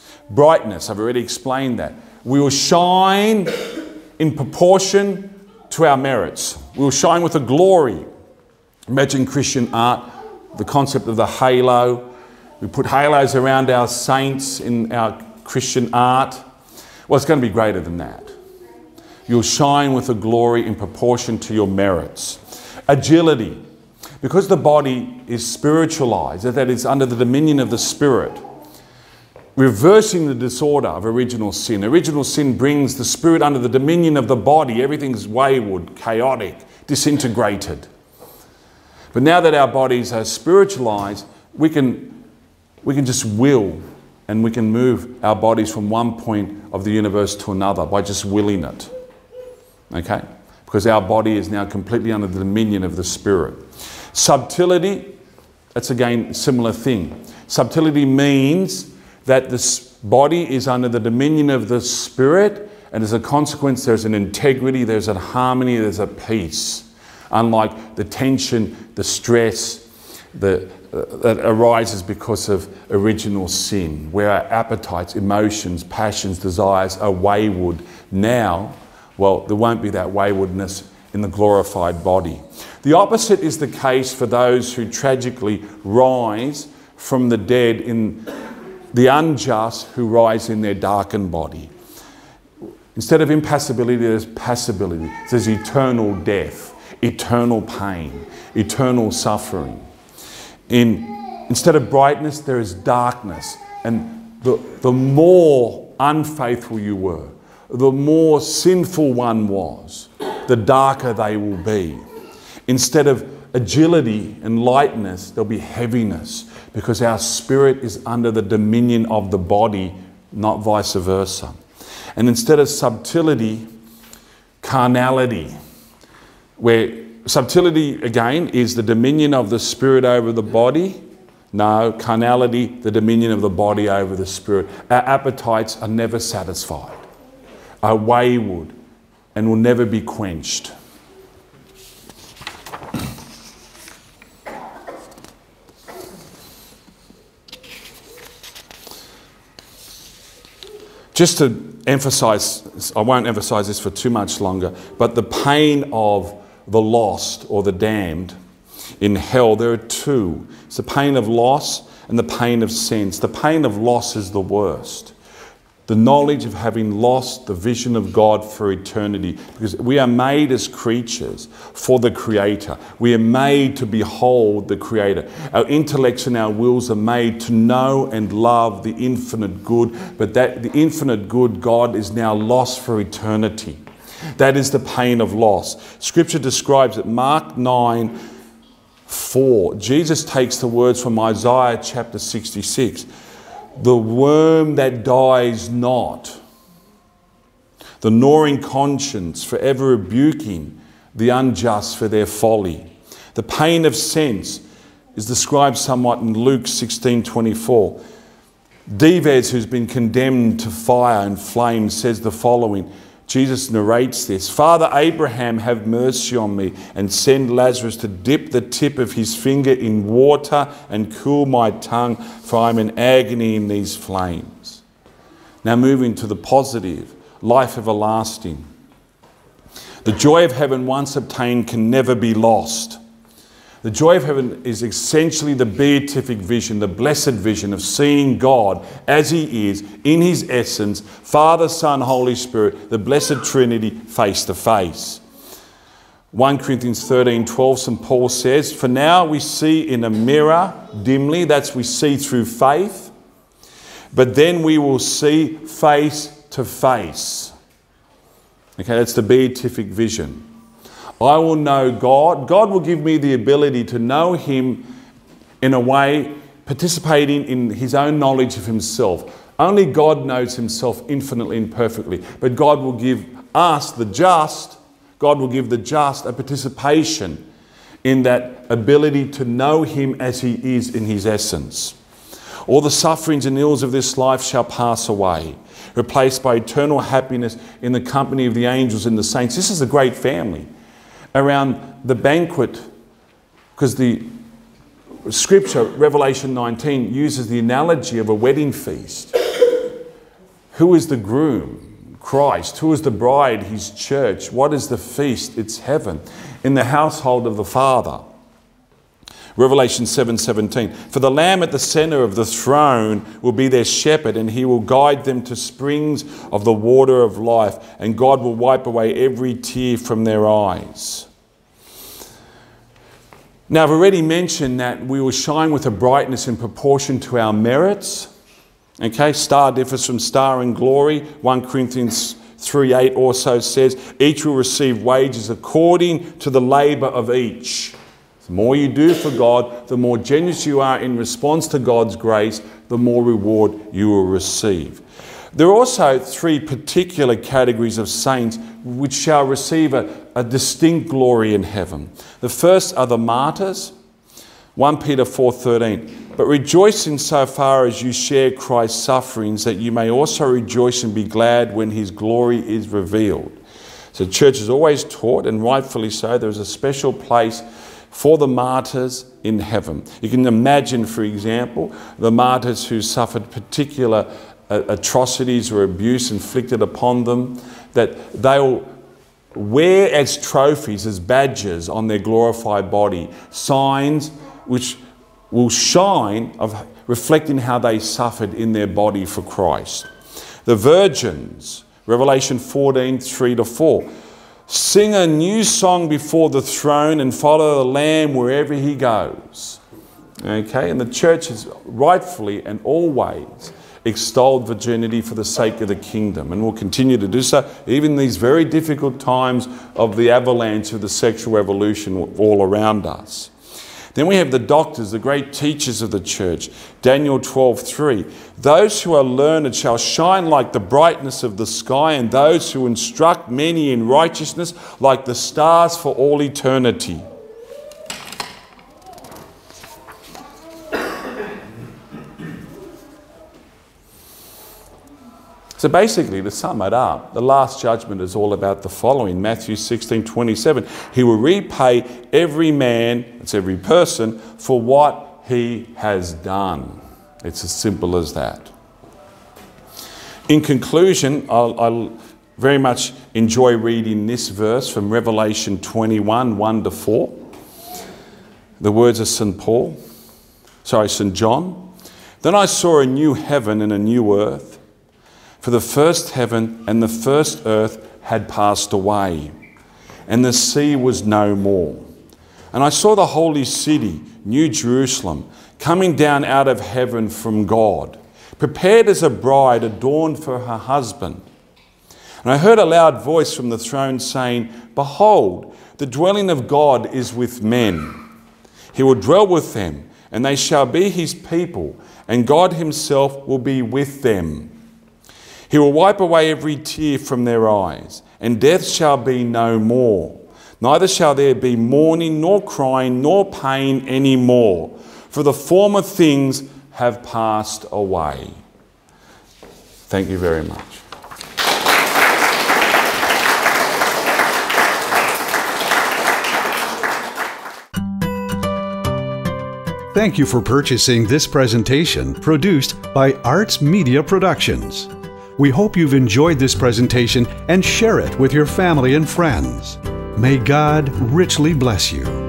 Brightness, I've already explained that. We will shine in proportion to our merits. We will shine with a glory. Imagine Christian art, the concept of the halo. We put halos around our saints in our Christian art. Well, it's going to be greater than that. You'll shine with a glory in proportion to your merits. Agility. Because the body is spiritualized, that it's under the dominion of the Spirit, reversing the disorder of original sin. Original sin brings the spirit under the dominion of the body. Everything's wayward, chaotic, disintegrated. But now that our bodies are spiritualized, we can just will, and we can move our bodies from one point of the universe to another by just willing it. Okay? Because our body is now completely under the dominion of the Spirit. Subtlety, that's again a similar thing. Subtlety means that this body is under the dominion of the Spirit, and as a consequence there's an integrity, there's a harmony, there's a peace. Unlike the tension, the stress that arises because of original sin, where our appetites, emotions, passions, desires are wayward. Now, well, there won't be that waywardness in the glorified body. The opposite is the case for those who tragically rise from the dead, in the unjust who rise in their darkened body. Instead of impassibility, there's passibility. There's eternal death, eternal pain, eternal suffering. Instead of brightness, there is darkness. And the more unfaithful you were, the more sinful one was, the darker they will be. Instead of agility and lightness, there'll be heaviness, because our spirit is under the dominion of the body, not vice versa. And instead of subtlety, carnality, where subtlety again is the dominion of the spirit over the body. No, carnality, the dominion of the body over the spirit. Our appetites are never satisfied, are wayward, and will never be quenched. Just to emphasize, I won't emphasize this for too much longer, but the pain of the lost or the damned in hell, there are two. It's the pain of loss and the pain of sense. The pain of loss is the worst. The knowledge of having lost the vision of God for eternity, because we are made as creatures for the Creator. We are made to behold the Creator. Our intellects and our wills are made to know and love the infinite good, but that the infinite good God is now lost for eternity. That is the pain of loss. Scripture describes it. Mark 9:4. Jesus takes the words from Isaiah chapter 66. The worm that dies not, the gnawing conscience, forever rebuking the unjust for their folly. The pain of sense is described somewhat in Luke 16:24. Dives, who's been condemned to fire and flame, says the following. Jesus narrates this. Father Abraham, have mercy on me and send Lazarus to dip the tip of his finger in water and cool my tongue, for I'm in agony in these flames. Now moving to the positive, life everlasting. The joy of heaven once obtained can never be lost. The joy of heaven is essentially the beatific vision, the blessed vision of seeing God as He is, in His essence, Father, Son, Holy Spirit, the blessed Trinity, face to face. 1 Corinthians 13:12, St. Paul says, for now we see in a mirror dimly, that's we see through faith, but then we will see face to face. Okay, that's the beatific vision. I will know God. God will give me the ability to know Him in a way, participating in His own knowledge of Himself. Only God knows Himself infinitely and perfectly. But God will give us, the just, God will give the just a participation in that ability to know Him as He is in His essence. All the sufferings and ills of this life shall pass away, replaced by eternal happiness in the company of the angels and the saints. This is a great family. Around the banquet, because the scripture, Revelation 19, uses the analogy of a wedding feast. Who is the groom? Christ. Who is the bride? His church. What is the feast? It's heaven. In the household of the Father. Revelation 7:17. For the Lamb at the center of the throne will be their shepherd, and he will guide them to springs of the water of life, and God will wipe away every tear from their eyes. Now, I've already mentioned that we will shine with a brightness in proportion to our merits. Okay, star differs from star in glory. 1 Corinthians 3:8 also says, each will receive wages according to the labour of each. The more you do for God, the more generous you are in response to God's grace, the more reward you will receive. There are also three particular categories of saints which shall receive a distinct glory in heaven. The first are the martyrs. 1 Peter 4:13. But rejoice in so far as you share Christ's sufferings, that you may also rejoice and be glad when his glory is revealed. So the church has always taught, and rightfully so, there is a special place for the martyrs in heaven. You can imagine, for example, the martyrs who suffered particular atrocities or abuse inflicted upon them, that they'll wear as trophies, as badges on their glorified body, signs which will shine of reflecting how they suffered in their body for Christ. The virgins, Revelation 14:3-4. Sing a new song before the throne and follow the Lamb wherever he goes. Okay, and the church has rightfully and always extolled virginity for the sake of the kingdom, and will continue to do so even in these very difficult times of the avalanche of the sexual revolution all around us. Then we have the doctors, the great teachers of the church. Daniel 12:3. Those who are learned shall shine like the brightness of the sky, and those who instruct many in righteousness like the stars for all eternity. So basically, to sum it up, the last judgment is all about the following. Matthew 16:27. He will repay every man, that's every person, for what he has done. It's as simple as that. In conclusion, I'll very much enjoy reading this verse from Revelation 21:1-4. The words of St. John. Then I saw a new heaven and a new earth. For the first heaven and the first earth had passed away, and the sea was no more. And I saw the holy city, New Jerusalem, coming down out of heaven from God, prepared as a bride adorned for her husband. And I heard a loud voice from the throne saying, Behold, the dwelling of God is with men. He will dwell with them, and they shall be his people, and God himself will be with them. He will wipe away every tear from their eyes, and death shall be no more. Neither shall there be mourning, nor crying, nor pain any more, for the former things have passed away. Thank you very much. Thank you for purchasing this presentation produced by Arts Media Productions. We hope you've enjoyed this presentation and share it with your family and friends. May God richly bless you.